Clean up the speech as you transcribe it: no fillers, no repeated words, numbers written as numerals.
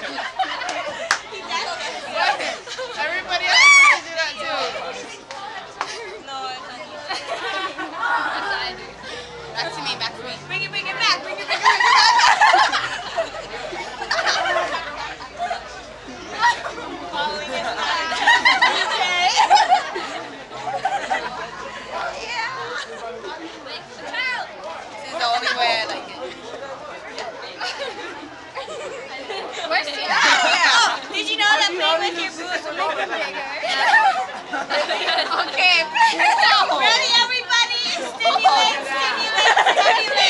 Everybody else is supposed to do that too. Back to me, back to me. Bring it back, bring it back. Falling is not. Okay. Yeah. This is the only way I like it. Where's Tina? Oh, did you know that playing with your boobs will make them bigger? Okay, Ready, everybody? Stimulate, stimulate, stimulate.